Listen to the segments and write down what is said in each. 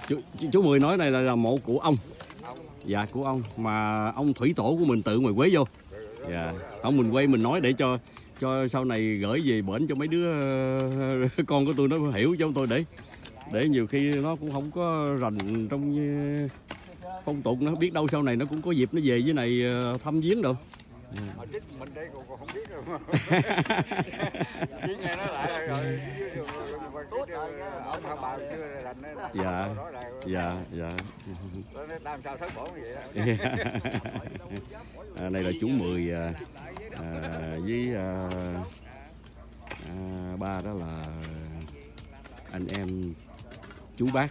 Chú Mười nói này là mộ của ông. Dạ, của ông mà ông thủy tổ của mình tự ngoài quế vô. Dạ, ông mình quay mình nói để cho sau này gửi về bển cho mấy đứa con của tôi nó hiểu cho tôi, để nhiều khi nó cũng không có rành trong phong tục, nó biết đâu sau này nó cũng có dịp nó về với này thăm viếng đâu. Mình đây còn không biết đâu. Chỉ nghe nói lại rồi ông thằng bà chưa rành đấy. Dạ. Làm sao thất bổ như vậy đó. Này là chú Mười với ba đó là anh em chú bác.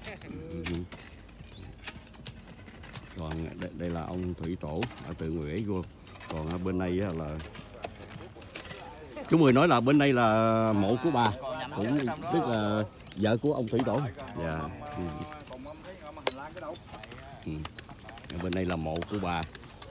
Còn đây là ông thủy tổ ở tự nguyện vô. Còn ở bên đây là chú Mười nói là bên đây là mộ của bà, cũng tức là vợ của ông thủy tổ. Dạ. Bên đây là mộ của bà.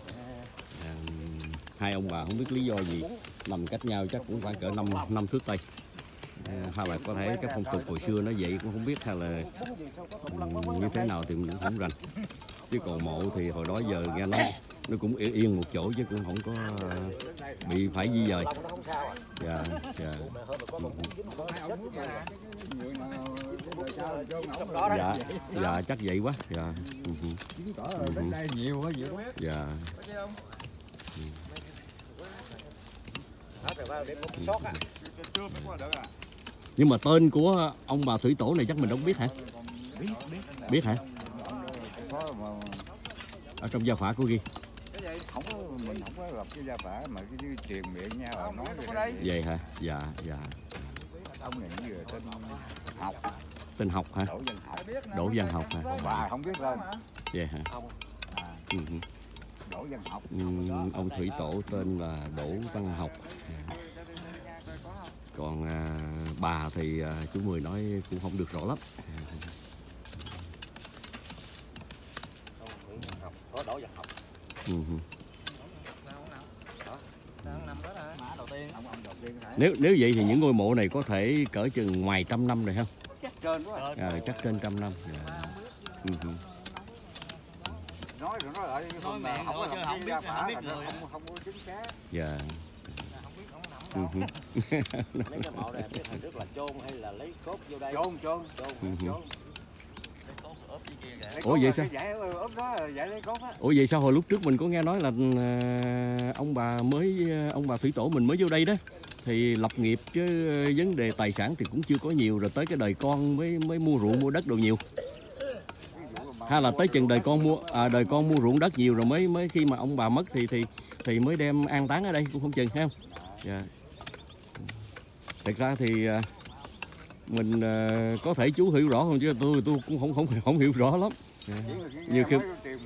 Hai ông bà không biết lý do gì nằm cách nhau, chắc cũng khoảng cỡ 5 thước Tây. Hay là có thể cái phong tục hồi xưa nó vậy cũng không biết, hay là như thế nào thì mình cũng không rành. Chứ còn mộ thì hồi đó giờ nghe nói nó cũng yên một chỗ chứ cũng không có bị phải di dời. Dạ. Dạ, chắc vậy quá. Dạ. Nhiều quá. Dạ. Nhưng mà tên của ông bà thủy tổ này chắc mình không biết hả? Biết hả? Ở trong gia phả có ghi. Mình không có lập cái gia phả mà cái truyền miệng nhau nói vậy hả? Dạ. Ông này vừa tên Học. Tên Học hả? Đỗ Văn Học hả? Bà không biết lên. Vậy hả? Đỗ Văn Học. Ông thủy tổ tên là Đỗ Văn Học. Còn bà thì chú Mười nói cũng không được rõ lắm. Có Đỗ Văn Học. Nếu vậy thì những ngôi mộ này có thể cỡ chừng ngoài 100 năm rồi không? Chắc trên 100 năm. Nói lại không biết không có chính xác. Dạ. Lấy cái mộ này biết hình thức là chôn hay là lấy cốt vô đây? Chôn. Ủa vậy sao? Ủa vậy sao hồi lúc trước mình có nghe nói là ông bà thủy tổ mình mới vô đây đó thì lập nghiệp, chứ vấn đề tài sản thì cũng chưa có nhiều, rồi tới cái đời con mới mua ruộng mua đất đồ nhiều. Hay là tới chừng đời con mua ruộng đất nhiều rồi mới khi mà ông bà mất thì mới đem an táng ở đây cũng không chừng, thấy không? Dạ. Thật ra thì mình có thể chú hiểu rõ không, chứ tôi cũng không hiểu rõ lắm. Nhiều khi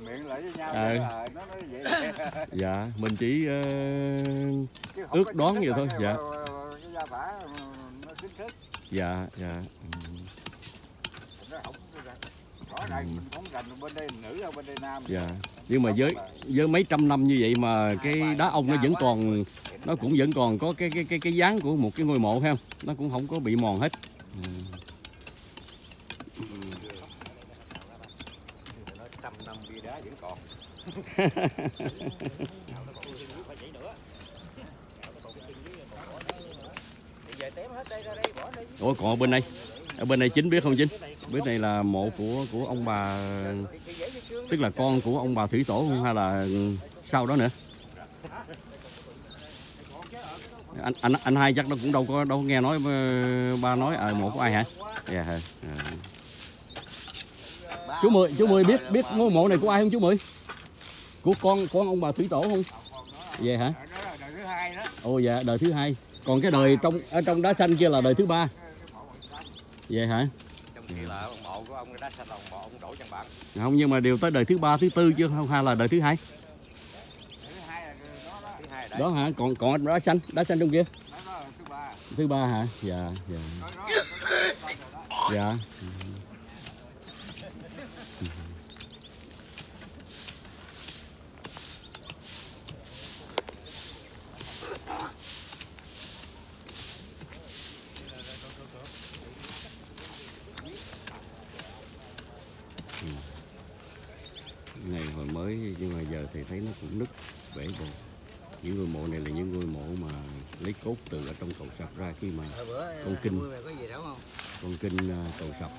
dạ mình chỉ ước đoán vậy thôi. Dạ. Dạ. Dạ. Nhưng mà với mấy trăm năm như vậy mà cái đá ông nó cũng vẫn còn có cái dáng của một cái ngôi mộ, thấy không? Nó cũng không có bị mòn hết. Ủa còn ở bên đây Chính biết không Chính? Bên này là mộ của ông bà, tức là con của ông bà thủy tổ không, hay là sau đó nữa? Anh hai chắc nó cũng đâu nghe nói ba nói mộ của ai hả? Dạ hả? Chú Mười biết ngôi mộ này của ai không chú Mười? Của con ông bà thủy tổ không? Vậy hả? Đời thứ hai đó. Ồ dạ, đời thứ hai. Còn cái đời ở trong đá xanh kia là đời thứ ba. Vậy hả? Trong kia là mộ của ông đá xanh là mộ ông Đỗ Văn Bản. Không, nhưng mà đều tới đời thứ ba, thứ tư chứ không, hay là đời thứ hai? Đó hả? Còn đá xanh trong kia. Thứ ba hả? Dạ. Dạ. hồi mới, nhưng mà giờ thì thấy nó cũng nứt bể rồi. Những ngôi mộ này là những ngôi mộ mà lấy cốt từ ở trong cầu sập ra, khi mà con kinh cầu sập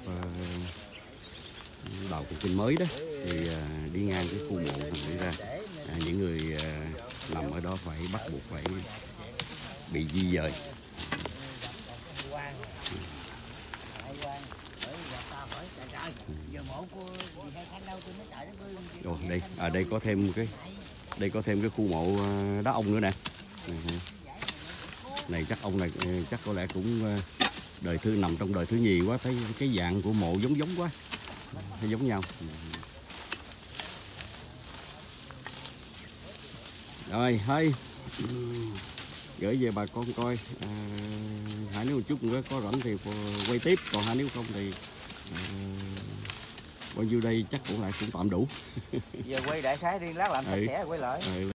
đầu con kinh mới đó thì đi ngang cái khu mộ này ra, những người nằm ở đó phải bắt buộc phải bị di dời. Rồi đây có thêm cái khu mộ đá ông nữa nè. Này chắc ông này chắc có lẽ cũng nằm trong đời thứ nhì quá, thấy cái dạng của mộ giống quá, hay giống nhau. Rồi hay gửi về bà con coi. Hãy nếu một chút nữa có rảnh thì quay tiếp, còn hãy nếu không thì bao nhiêu đây chắc cũng tạm đủ. Giờ quay đại khái đi, lát làm sạch sẽ quay lại.